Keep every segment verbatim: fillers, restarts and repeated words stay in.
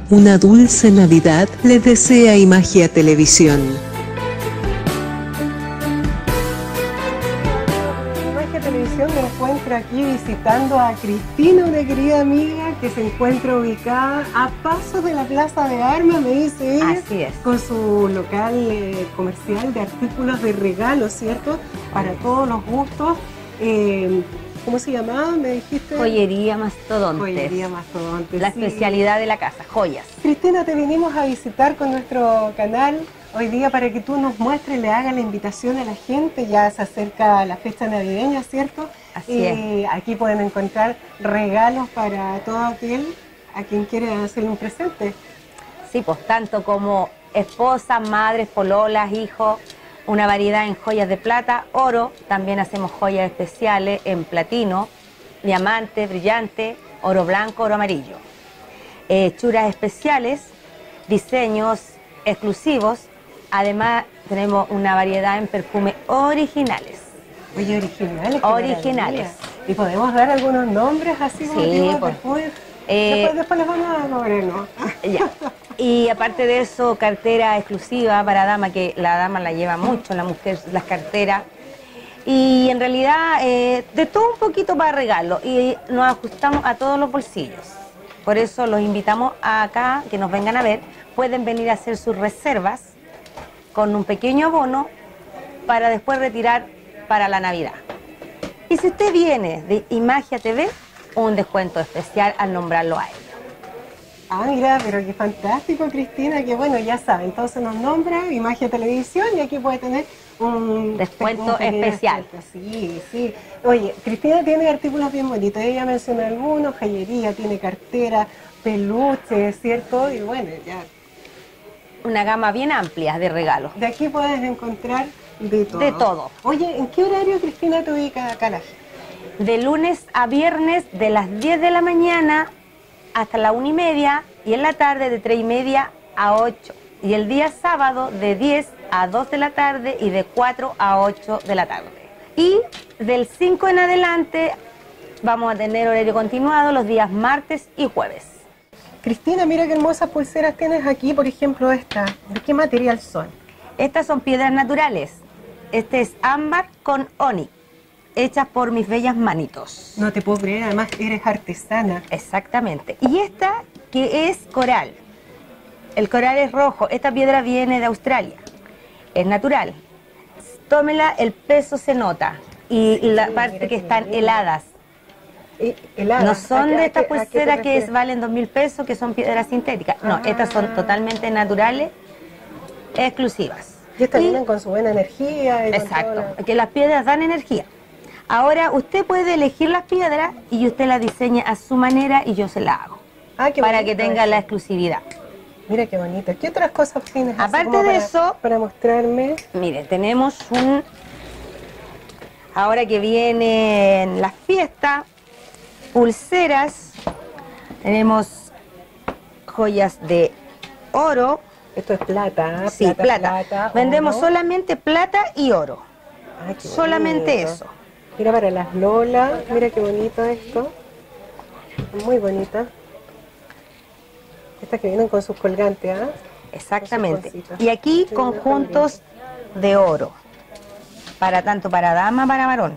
Una dulce Navidad les desea Imagia Televisión. Imagia Televisión me encuentro aquí visitando a Cristina, una querida amiga que se encuentra ubicada a pasos de la Plaza de Armas, me dice ella. Así es. Con su local eh, comercial de artículos de regalo, ¿cierto? Para todos los gustos. Eh, ¿Cómo se llamaba? Me dijiste. Joyería Mastodontes. Joyería Mastodontes. La sí. especialidad de la casa, joyas. Cristina, te vinimos a visitar con nuestro canal hoy día para que tú nos muestres, le hagas la invitación a la gente. Ya se acerca la fecha navideña, ¿cierto? Así y es. Aquí pueden encontrar regalos para todo aquel a quien quiere hacerle un presente. Sí, pues tanto como esposas, madres, pololas, hijos, una variedad en joyas de plata, oro, también hacemos joyas especiales en platino, diamante, brillante, oro blanco, oro amarillo. Eh, hechuras especiales, diseños exclusivos, además tenemos una variedad en perfumes originales. Oye, originales. Originales. ¿Y podemos dar algunos nombres así como Sí, tipo de pues, perfumes? eh, después, después les vamos a cobrar, ¿no? Ya. Y aparte de eso, cartera exclusiva para dama, que la dama la lleva mucho, la mujer, las carteras. Y en realidad, eh, de todo un poquito para regalo. Y nos ajustamos a todos los bolsillos. Por eso los invitamos acá, que nos vengan a ver. Pueden venir a hacer sus reservas con un pequeño abono para después retirar para la Navidad. Y si usted viene de Imagia T V, un descuento especial al nombrarlo a él. Ah, mira, pero qué fantástico, Cristina, que bueno, ya saben, entonces nos nombra Imagia Televisión y aquí puede tener un descuento un especial. Descuento. Sí, sí. Oye, Cristina tiene artículos bien bonitos, ella mencionó algunos, joyería, tiene cartera, peluche, ¿cierto? Y bueno, ya. Una gama bien amplia de regalos. De aquí puedes encontrar de todo. De todo. Oye, ¿en qué horario, Cristina, te ubicas acá la gente? De lunes a viernes, de las diez de la mañana hasta la una y media, y en la tarde de tres y media a ocho. Y el día sábado de diez a dos de la tarde y de cuatro a ocho de la tarde. Y del cinco en adelante vamos a tener horario continuado los días martes y jueves. Cristina, mira qué hermosas pulseras tienes aquí, por ejemplo esta. ¿De qué material son? Estas son piedras naturales. Este es ámbar con onix, hechas por mis bellas manitos. No te puedo creer, además eres artesana. Exactamente. Y esta que es coral. El coral es rojo. Esta piedra viene de Australia. Es natural. Tómela, el peso se nota. Y la parte que están heladas. Heladas. No son de estas ¿A qué- a qué te pulseras que refieres? valen dos mil pesos, que son piedras sintéticas. No, Ah. estas son totalmente naturales, exclusivas. Y estas Y- vienen con su buena energía. Y con Exacto, todo lo- que las piedras dan energía. Ahora usted puede elegir las piedras y usted las diseña a su manera y yo se la hago. Ah, qué para bonito que tenga eso. la exclusividad. Mira qué bonito. ¿Qué otras cosas tienes? así Aparte como de para- eso- Para mostrarme. Mire, tenemos un... Ahora que vienen las fiestas, pulseras, tenemos joyas de oro. Esto es plata. ¿eh? Sí, plata. plata, Vendemos oro. solamente plata y oro. Ah, qué solamente bonito. eso. Mira para las lolas. Mira qué bonito esto. Muy bonita. Estas que vienen con sus colgantes, ¿ah? Exactamente. Con sus cositas. Y aquí Sí, conjuntos de oro. Para tanto para dama, para varón.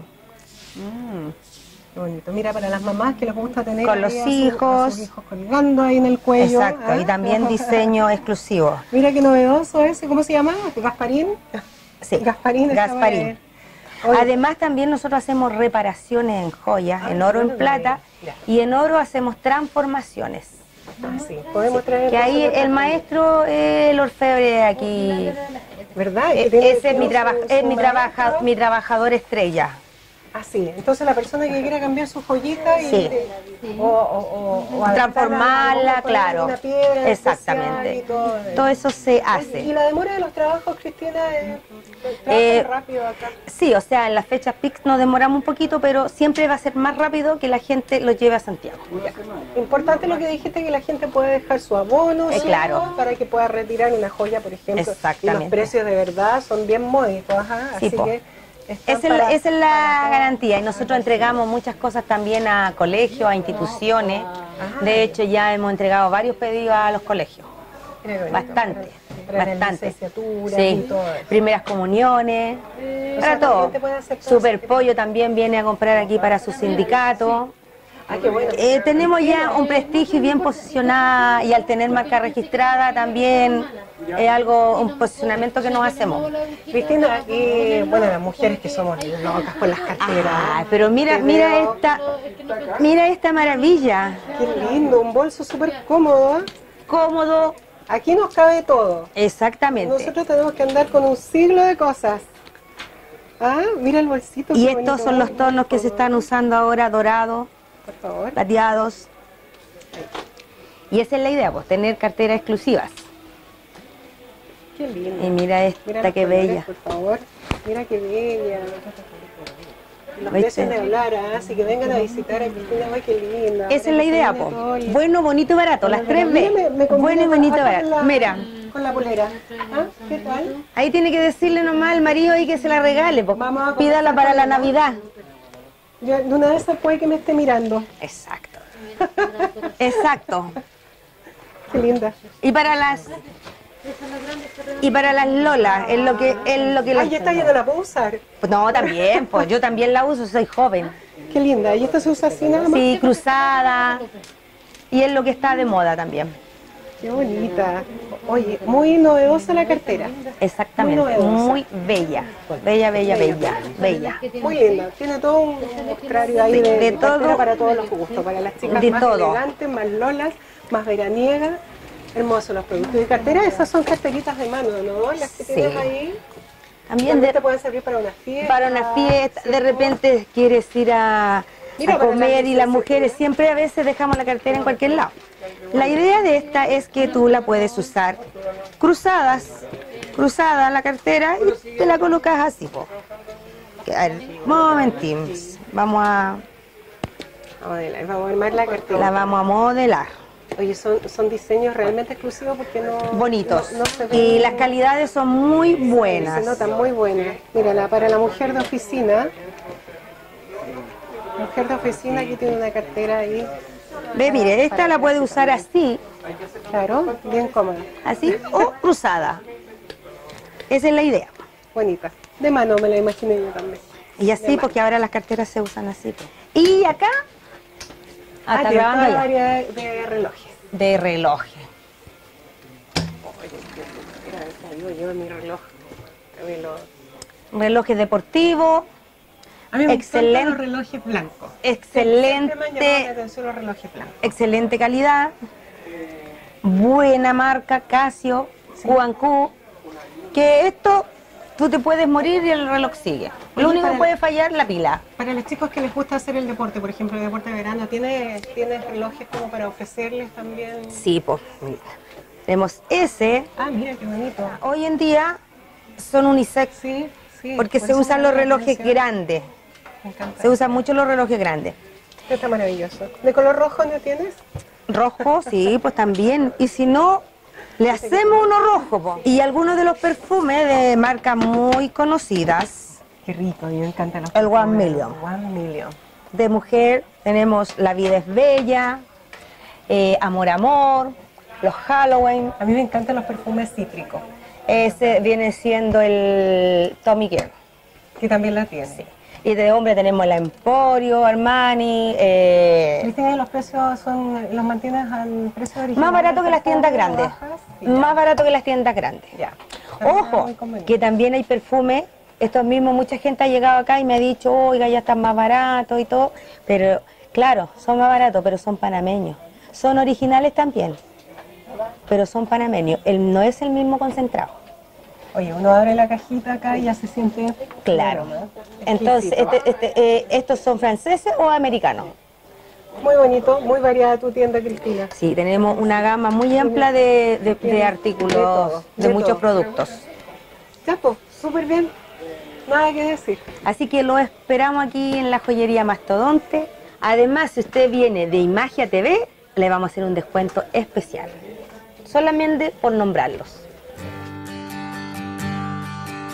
Mm, qué bonito. Mira, para las mamás que les gusta tener Con ahí los a su- a hijos. sus hijos colgando ahí en el cuello. Exacto. ¿ah? Y también diseño exclusivo. Mira qué novedoso ese. ¿Cómo se llama? ¿Gasparín? Sí. Gasparín. esa Gasparín. manera. Oye, Además también nosotros hacemos reparaciones en joyas, Ah, en oro, bueno, en plata, ya. y en oro hacemos transformaciones. ah, sí, podemos traer. Que ahí entonces el otra- maestro, eh, el orfebre aquí, ¿Verdad? eh, Que tiene- ese es tiene mi, su- traba- su es mi, trabaja- maestro. mi trabajador estrella. Ah, sí. Entonces la persona que quiera cambiar su joyita y Sí. o, o, o, o adaptarla, Transformarla, a poner claro. una piedra Exactamente. especial y todo. Todo eso se Oye, ¿Y hace. la demora de los trabajos, Cristina? Eh, Eh, ¿Trabajan rápido acá? Sí, o sea, en las fechas P I C nos demoramos un poquito, pero siempre va a ser más rápido que la gente lo lleve a Santiago. Importante lo que dijiste, que la gente puede dejar su abono, Eh, ¿cierto? claro. Para que pueda retirar una joya, por ejemplo. Exactamente. Y los precios de verdad son bien módicos, ajá. Sí, Así po. que Están Esa es, para- esa es la para- garantía y nosotros entregamos muchas cosas también a colegios, a instituciones. De hecho, ya hemos entregado varios pedidos a los colegios. Mira qué bonito, Bastante, para- para las bastante. licenciaturas y Sí, todo eso. primeras comuniones, O para sea, todo. también te puede hacer todo Super ese tipo- Pollo también viene a comprar aquí para su sindicato. Ah, qué bueno. Eh, tenemos ya un prestigio bien posicionada y al tener marca registrada también es algo, un posicionamiento que nos hacemos. Cristina, y bueno, las mujeres que somos locas con las carteras. Ah, pero mira, Te mira veo- esta, mira esta maravilla. Qué lindo, un bolso súper cómodo. Cómodo, Aquí nos cabe todo. exactamente. Nosotros tenemos que andar con un siglo de cosas. Ah, mira el bolsito. Y qué estos bonito. son los tonos que se están usando ahora, dorados, Por favor. plateados. Y esa es la idea, pues, tener carteras exclusivas. Qué lindo. Y mira esta, Mira los qué colores, bella. Por favor. Mira qué bella. Los ¿Viste? precios de hablar, ¿ah? Así que vengan a visitar a Cristina, ay, qué linda. Esa es la idea, Tiene pues. todo el- Bueno, bonito, barato, las tres Mira, me- me B. combina Bueno y con- bonito, hasta barato. con la- Mira, Con la polera. ¿Ah? ¿Qué tal? ahí tiene que decirle nomás al marido ahí que se la regale, pues. Vamos a Pídala conversar para con la él, ¿no? Navidad. Yo, de una de esas puede que me esté mirando. Exacto. Exacto. Qué linda. Y para las y para las lolas, es lo que es lo que Ay, las- ya está, ya no la puedo usar. No, también, pues yo también la uso, soy joven. Qué linda. ¿Y esta se usa así nada más? Sí, cruzada. Y es lo que está de moda también. Qué bonita. Oye, muy novedosa la cartera. Exactamente, Muy novedosa. muy bella. Bella, bella, bella, bella. Muy linda. Tiene todo un mostrario ahí de, De de cartera todo. para todos los gustos. Para las chicas De más todo. elegantes, más lolas, más veraniegas. Hermosos los productos de cartera. Esas son carteritas de mano, ¿no? Las que Sí. tienes ahí. También También de- te pueden servir para una fiesta. para una fiesta, de ¿cierto? repente quieres ir a, Mira, a para comer la y las mujeres siempre a veces dejamos la cartera en cualquier lado. La idea de esta es que tú la puedes usar cruzadas, cruzada la cartera y te la colocas así. Po. Que, a ver, momentín, vamos a, Vamos a ver, vamos a armar la cartera. la vamos a modelar. Oye, son, son diseños realmente exclusivos porque no... Bonitos. no- no se ven- Y las calidades son muy buenas. Se notan muy buenas. Mira, la- para la mujer de oficina, mujer de oficina aquí tiene una cartera ahí, Ve, mire, esta la puede usar así, claro, bien cómoda, así o cruzada. Esa es la idea. bonita. De mano me la imaginé yo también. Y así, porque ahora las carteras se usan así. pues. Y acá, Ah, hasta tiene grabando toda la ya, variedad de, de relojes. de relojes. Mira, ahí digo yo mi reloj. reloj. Relojes deportivos, A mí me Excelente. encantan los relojes blancos. Siempre me han llamado la excelente, atención los relojes blancos. excelente calidad, buena marca, Casio, Q and Q, que esto tú te puedes morir y el reloj sigue. Oye, Lo único para que el- puede fallar la pila. Para los chicos que les gusta hacer el deporte, por ejemplo, el deporte de verano, ¿tienes, ¿tienes relojes como para ofrecerles también? Sí, pues, mira. Tenemos ese. Ah, mira qué bonito. Hoy en día son unisex, Sí, sí. porque por se eso usan me los llama la relojes atención. grandes. Me encanta. Se usan mucho los relojes grandes. Este está maravilloso. ¿De color rojo no tienes? Rojo, sí, pues también. Y si no, le hacemos uno rojo. Po. Y algunos de los perfumes de marcas muy conocidas. Qué rico, a mí me encantan los El One perfumes. Million. One Million. De mujer tenemos La Vida es Bella, eh, Amor Amor, los Halloween. A mí me encantan los perfumes cítricos, Ese viene siendo el Tommy Girl. que también la tiene. Y de hombre tenemos la Emporio, Armani, eh, Cristina, los precios son, los mantienes al precio original. más barato que las tiendas grandes. Sí, Más barato que las tiendas grandes. ya. Ojo, Muy conveniente. que también hay perfumes, estos mismos, mucha gente ha llegado acá y me ha dicho, oiga, ya están más baratos y todo, pero claro, son más baratos, pero son panameños. Son originales también, pero son panameños. El, no es el mismo concentrado. Oye, uno abre la cajita acá y ya se siente... Claro. ¿no? Entonces, Exquisito. este, este, eh, ¿estos son franceses o americanos? Muy bonito, muy variada tu tienda, Cristina. Sí, tenemos una gama muy amplia de, de- de De artículos, todo, de, de muchos todo. productos. Ya, pues, súper bien. Nada que decir. Así que lo esperamos aquí en la joyería Mastodonte. Además, si usted viene de Imagia T V, le vamos a hacer un descuento especial. Solamente por nombrarlos.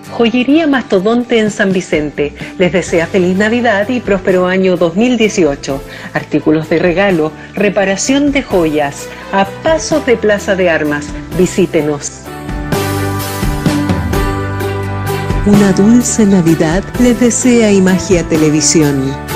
Joyería Mastodonte en San Vicente les desea feliz Navidad y próspero año dos mil dieciocho. Artículos de regalo, reparación de joyas, a pasos de Plaza de Armas. Visítenos. Una dulce Navidad les desea Imagia Televisión.